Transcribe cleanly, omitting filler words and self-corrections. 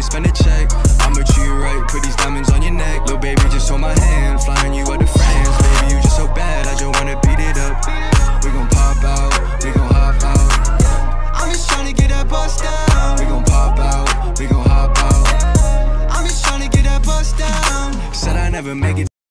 spend a check. I'ma treat you right, put these diamonds on your neck. Little baby, just hold my hand, flying you out to France. Baby, you just so bad, I just wanna beat it up. We gon' pop out, we gon' hop out. I'm just tryna get that bust down. We gon' pop out, we gon' hop out. I'm just tryna get that bust down. Said I never make it.